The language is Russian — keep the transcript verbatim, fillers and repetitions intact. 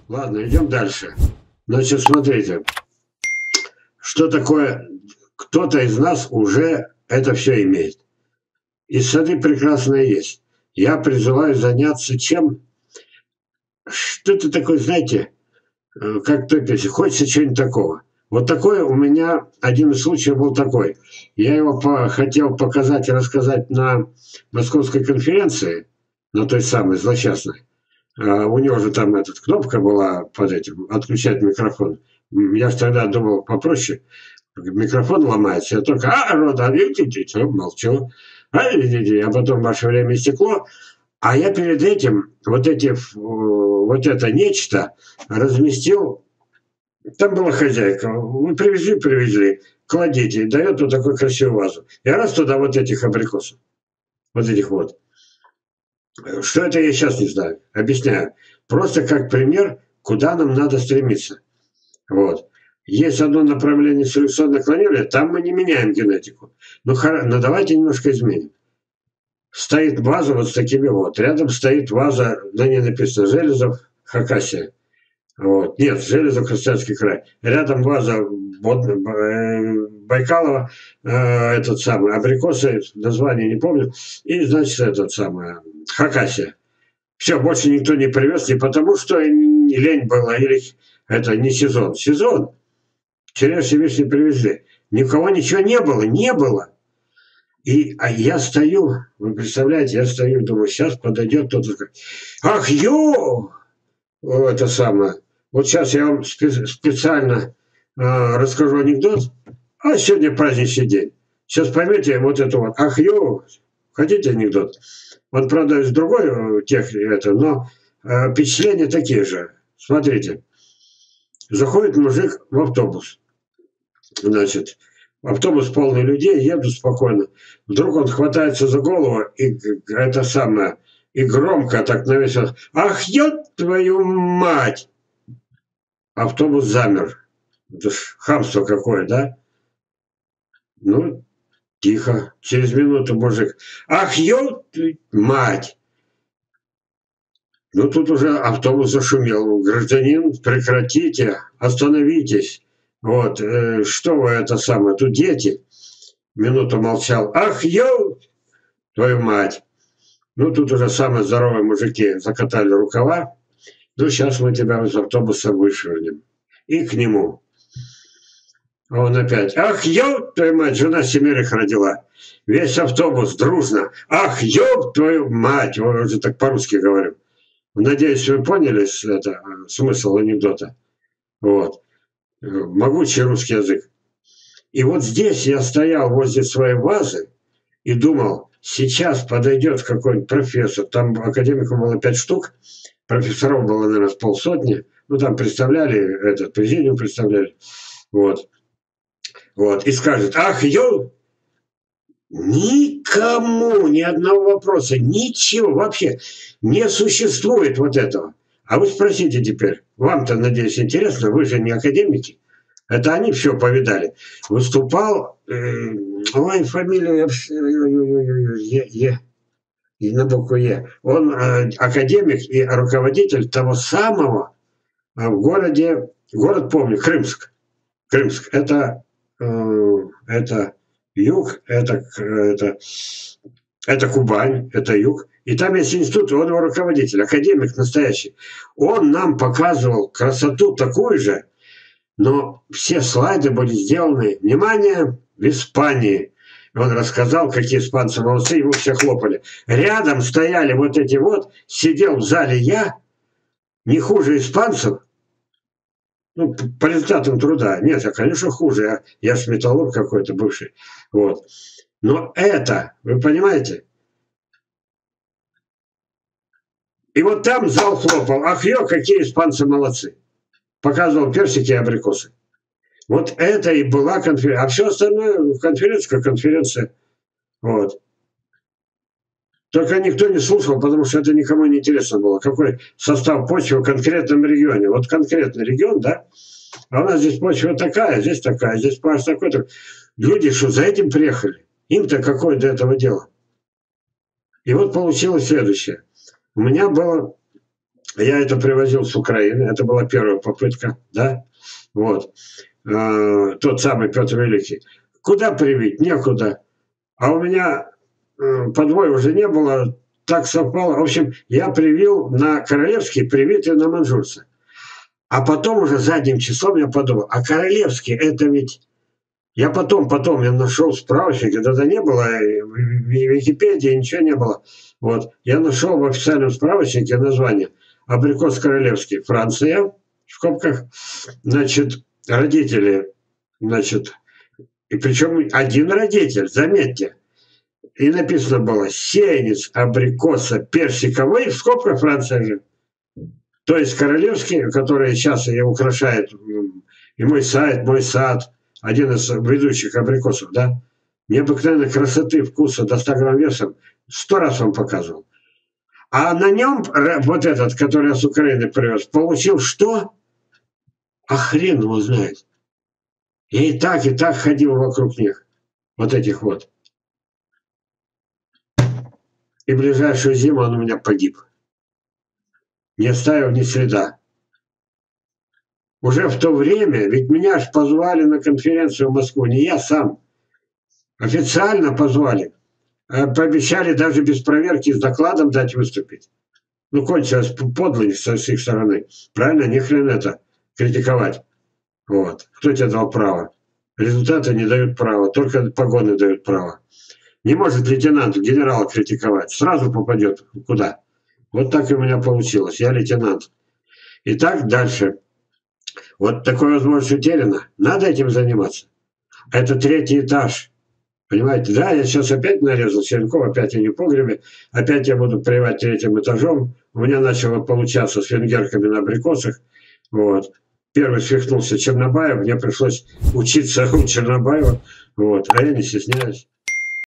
Ладно, идем дальше. Значит, смотрите, что такое, кто-то из нас уже это все имеет. И сады прекрасные есть. Я призываю заняться чем? Что-то такое, знаете, э, как в той песне, хочется чего-нибудь такого. Вот такое у меня, один из случаев был такой. Я его по, хотел показать и рассказать на московской конференции, на той самой злосчастной. А у него же там эта кнопка была под этим, отключать микрофон. М, Я же тогда думал попроще. Микрофон ломается, я только а, рот, а, молчу. А, а потом ваше время истекло. А я перед этим вот эти, ф- вот это нечто разместил. Там была хозяйка. Вы привезли, привезли. Кладите. И дает вот такую красивую вазу. Я раз туда вот этих абрикосов. Вот этих вот. Что это, я сейчас не знаю. Объясняю. Просто как пример, куда нам надо стремиться. Вот. Есть одно направление селекционного клонирования, там мы не меняем генетику. Ну, хоро- но давайте немножко изменим. Стоит ваза вот с такими вот. Рядом стоит ваза, на ней написано Железов, Хакасия. Вот. Нет, Железов, Красноярский край. Рядом ваза вот, э, Байкалова, э, этот самый, абрикосы, название не помню. И, значит, этот самый, Хакасия. Все, больше никто не привез, не потому что лень была, или это не сезон. Сезон. Черешни, вишни привезли. Никого ничего не было, не было. И а я стою, вы представляете, я стою, думаю, сейчас подойдет кто-то, скажет, ах, ё! О, это самое. Вот сейчас я вам спе- специально э, расскажу анекдот, а сегодня праздничный день. Сейчас поймете вот это вот, ах, ё! Хотите анекдот? Он, правда, из другой э, тех, это, но э, впечатления такие же. Смотрите, заходит мужик в автобус. Значит, автобус полный людей, едут спокойно. Вдруг он хватается за голову и г- г- это самое, и громко так навесил. Ах, ё твою мать! Автобус замер. Это ж хамство какое, да? Ну, тихо. Через минуту мужик. Ах, ё ты мать! Ну, тут уже автобус зашумел. Гражданин, прекратите, остановитесь. Вот, э, что вы это самое, тут дети. Минуту молчал. Ах, ё твою мать! Ну, тут уже самые здоровые мужики закатали рукава. Ну, сейчас мы тебя из автобуса вышвырнем. И к нему. А он опять. Ах, ёб твою мать, жена семерых родила. Весь автобус дружно. Ах, ёб твою мать. Я уже так по-русски говорю. Надеюсь, вы поняли это, э, смысл анекдота. Вот. Э, Могучий русский язык. И вот здесь я стоял возле своей вазы и думал, сейчас подойдет какой-нибудь профессор. Там академиков было пять штук, профессоров было, наверное, с полсотни. Ну, там представляли, этот президиум представляли. Вот. Вот. И скажет, ах, ё, никому ни одного вопроса, ничего вообще не существует вот этого. А вы спросите теперь, вам-то, надеюсь, интересно, вы же не академики. Это они все повидали. Выступал, э, ой, фамилию, я вс- ой-ой-ой-ой, Е, Е, и на букву Е. Он э, академик и руководитель того самого э, в городе, город помню, Крымск. Крымск. Это, э, это юг, это, это, это Кубань, это юг. И там есть институт, он его руководитель, академик настоящий. Он нам показывал красоту такую же, но все слайды были сделаны, внимание, в Испании. И он рассказал, какие испанцы молодцы, его все хлопали. Рядом стояли вот эти вот, сидел в зале я, не хуже испанцев, ну, по результатам труда. Нет, я, конечно, хуже. Я, я ж металлург какой-то бывший. Вот. Но это, вы понимаете? И вот там зал хлопал. Ах, ё, какие испанцы молодцы. Показывал персики и абрикосы. Вот это и была конференция. А все остальное конференция как конференция. Вот. Только никто не слушал, потому что это никому не интересно было. Какой состав почвы в конкретном регионе. Вот конкретный регион, да? А у нас здесь почва такая, здесь такая, здесь pH такой-то. Люди, что за этим приехали? Им-то какое до этого дело? И вот получилось следующее. У меня было Я это привозил с Украины, это была первая попытка, да, вот, э, тот самый Петр Великий. Куда привить? Некуда. А у меня э, подвоя уже не было, так совпало. В общем, я привил на Королевский, привитый на Манжурца. А потом уже задним числом я подумал, а Королевский это ведь... Я потом, потом я нашел справочник, тогда не было, в Википедии ничего не было. Вот. Я нашел в официальном справочнике название абрикос королевский, Франция, в скобках, значит, родители, значит, и причем один родитель, заметьте, и написано было сеянец абрикоса персиковый, в скобках Франция же. То есть королевский, который сейчас и украшает и мой сайт, мой сад, один из ведущих абрикосов, да, необыкновенной красоты, вкуса, до ста грамм весом, сто раз вам показывал. А на нем вот этот, который я с Украины привез, получил что? А хрен его знает. Я и так, и так ходил вокруг них, вот этих вот. И в ближайшую зиму он у меня погиб. Не оставил ни следа. Уже в то время, ведь меня ж позвали на конференцию в Москву, не я сам. Официально позвали. Пообещали даже без проверки с докладом дать выступить. Ну, кончилось подлость с их стороны. Правильно? Ни хрен это критиковать. Вот. Кто тебе дал право? Результаты не дают права, только погоны дают право. Не может лейтенант генерала критиковать. Сразу попадет куда. Вот так и у меня получилось. Я лейтенант. Итак, дальше. Вот такой возможность утеряна. Надо этим заниматься. Это третий этаж. Понимаете, да, я сейчас опять нарезал черенков, опять я не в погребе, опять я буду прививать третьим этажом. У меня начало получаться с венгерками на абрикосах. Вот. Первый свихнулся Чернобаев, мне пришлось учиться у Чернобаева, вот, а я не стесняюсь.